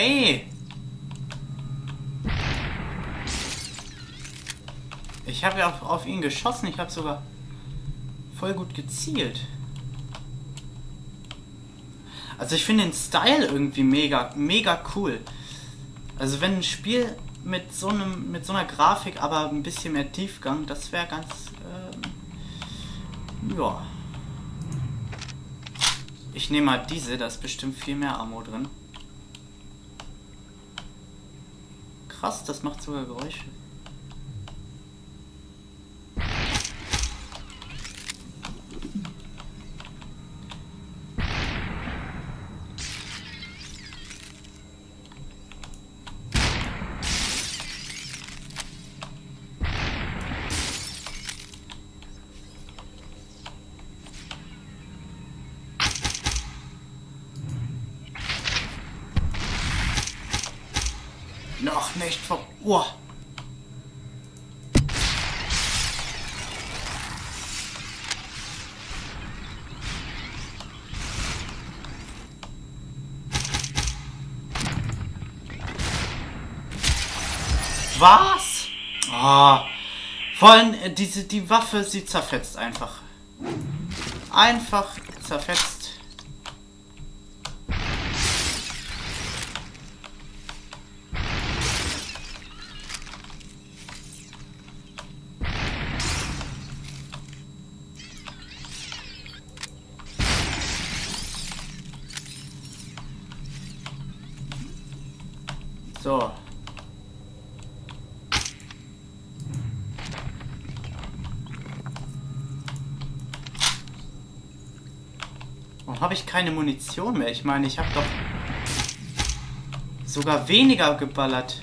Ey! Ich habe ja auf ihn geschossen. Ich habe sogar voll gut gezielt. Also ich finde den Style irgendwie mega cool. Also wenn ein Spiel mit so einer Grafik, aber ein bisschen mehr Tiefgang, das wäre ganz, ja. Ich nehme mal diese, da ist bestimmt viel mehr Ammo drin. Krass, das macht sogar Geräusche. Noch nicht vom Ohr. Was? Oh. Vor allem die Waffe, sie zerfetzt einfach. Einfach zerfetzt. So. Warum habe ich keine Munition mehr? Ich meine, ich habe doch sogar weniger geballert.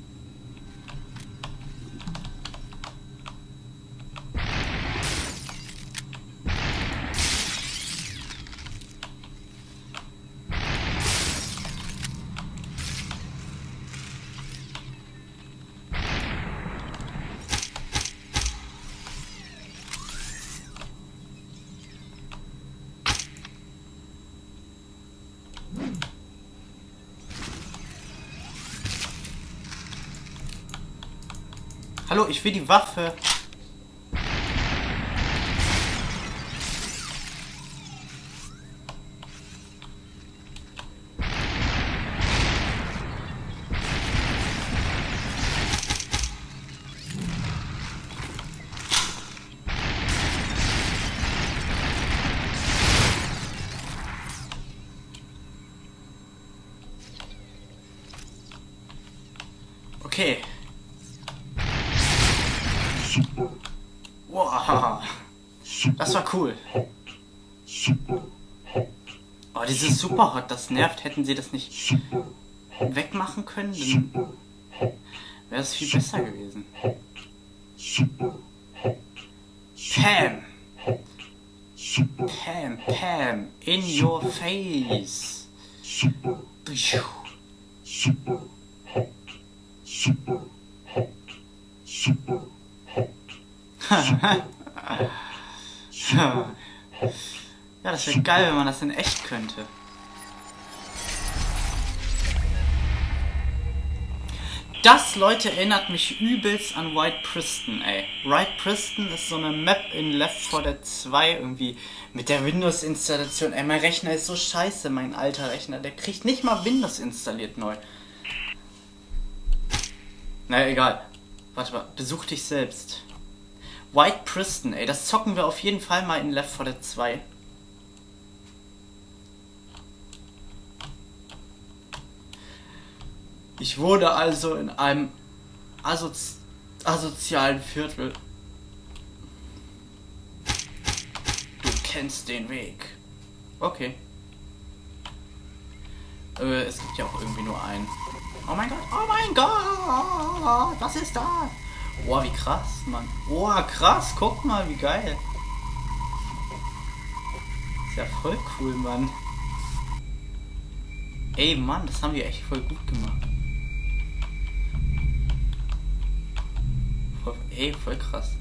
Hallo, ich will die Waffe. Okay. Super. Wow. Super. Das war cool. Hot. Super. Hot. Oh, dieses Super Hot, das nervt. Hätten sie das nicht Super. Hot. wegmachen können, dann Super. Hot. wäre es viel besser gewesen. Hot. Super. Hot. Pam! Hot. Super. Pam, Pam, in your face. Super. Super. Hot. Super. Hot. Super. Ja, das wäre geil, wenn man das in echt könnte. Das, Leute, erinnert mich übelst an White Priston, ey. White Priston ist so eine Map in Left 4 Dead 2 irgendwie mit der Windows-Installation. Ey, mein Rechner ist so scheiße, mein alter Rechner. Der kriegt nicht mal Windows installiert neu. Naja, egal. Warte mal, besuch dich selbst. White Priston, ey, das zocken wir auf jeden Fall mal in Left 4 Dead 2. Ich wurde also in einem asozialen Viertel. Du kennst den Weg. Okay. Es gibt ja auch irgendwie nur einen. Oh mein Gott, oh mein Gott, was ist da? Boah, wie krass, Mann. Boah, krass, guck mal, wie geil. Ist ja voll cool, Mann. Ey, Mann, das haben wir echt voll gut gemacht. Voll krass.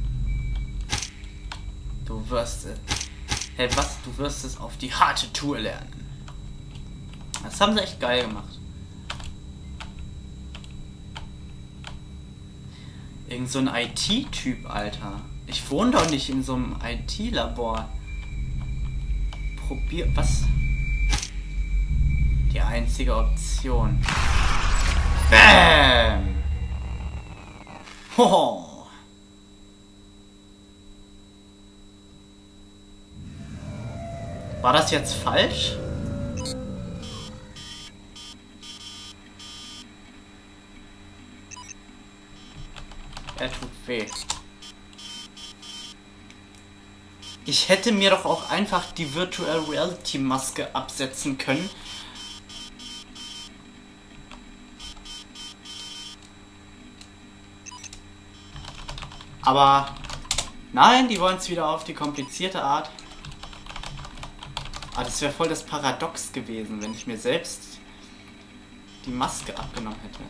Du wirst es. Hey, was? Du wirst es auf die harte Tour lernen. Das haben sie echt geil gemacht. Irgend so ein IT-Typ, Alter. Ich wohne doch nicht in so einem IT-Labor. Probier... Was? Die einzige Option. Bam! Hoho! War das jetzt falsch? Er tut weh. Ich hätte mir doch auch einfach die Virtual Reality Maske absetzen können. Aber nein, die wollen es wieder auf die komplizierte Art. Aber das wäre voll das Paradox gewesen, wenn ich mir selbst die Maske abgenommen hätte.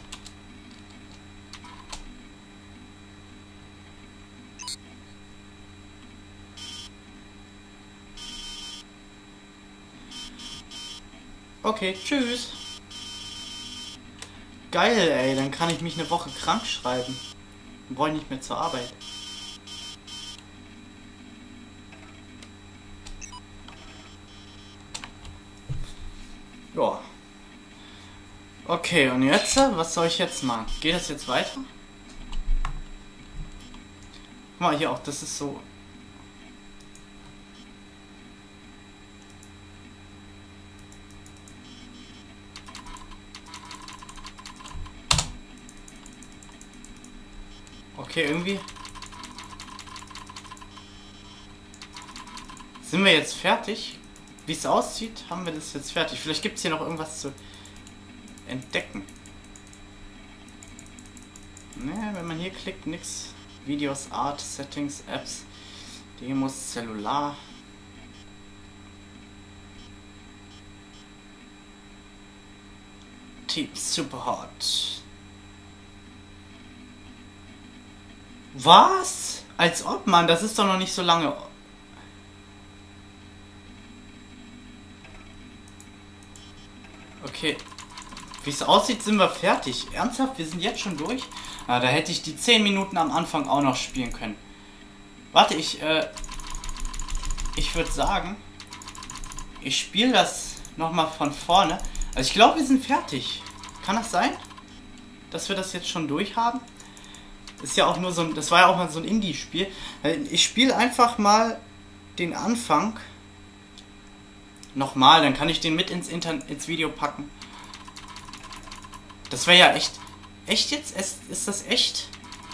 Okay, tschüss. Geil, ey, dann kann ich mich eine Woche krank schreiben. Und brauche nicht mehr zur Arbeit. Ja. Okay, und jetzt? Was soll ich jetzt machen? Geht das jetzt weiter? Guck mal, hier auch, das ist so... Okay, irgendwie... Sind wir jetzt fertig? Wie es aussieht, haben wir das jetzt fertig. Vielleicht gibt es hier noch irgendwas zu entdecken. Ne, wenn man hier klickt, nix. Videos, Art, Settings, Apps, Demos, Cellular. Team Super Hot. Was? Als ob, Mann, das ist doch noch nicht so lange. Okay. Wie es aussieht, sind wir fertig. Ernsthaft? Wir sind jetzt schon durch? Na, da hätte ich die 10 Minuten am Anfang auch noch spielen können. Warte, ich würde sagen, ich spiele das nochmal von vorne. Also ich glaube, wir sind fertig. Kann das sein? Dass wir das jetzt schon durch haben? Ist ja auch nur so ein, das war ja auch mal so ein Indie-Spiel. Ich spiele einfach mal den Anfang nochmal, dann kann ich den mit ins Video packen. Das wäre ja echt. Echt jetzt? Ist das echt?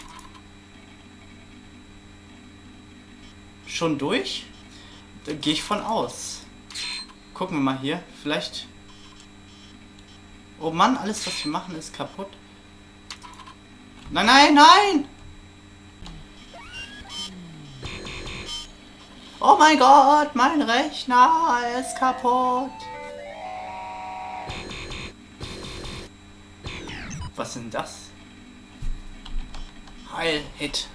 Schon durch? Da gehe ich von aus. Gucken wir mal hier. Vielleicht. Oh Mann, alles was wir machen ist kaputt. Nein, nein, nein! Oh mein Gott, mein Rechner ist kaputt. Was sind das? Heil-Hit.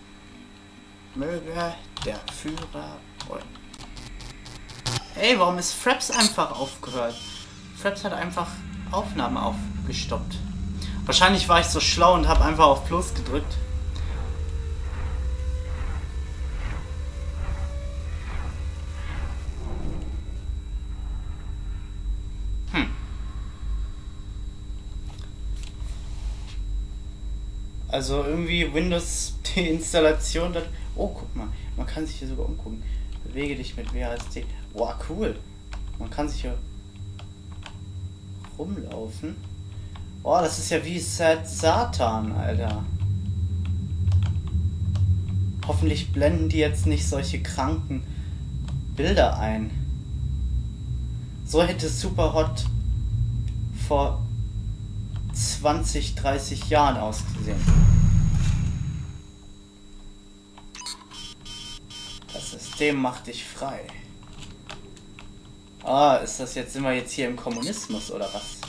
Möge der Führer wollen. Ey, warum ist Fraps einfach aufgehört? Fraps hat einfach Aufnahme aufgestoppt. Wahrscheinlich war ich so schlau und habe einfach auf Plus gedrückt. Also irgendwie Windows die Installation. Oh, guck mal. Man kann sich hier sogar umgucken. Bewege dich mit WASD. Wow, cool. Man kann sich hier rumlaufen. Oh, das ist ja wie Satan, Alter. Hoffentlich blenden die jetzt nicht solche kranken Bilder ein. So hätte Superhot vor 20, 30 Jahren ausgesehen. Das System macht dich frei. Ah, ist das jetzt, sind wir jetzt hier im Kommunismus oder was?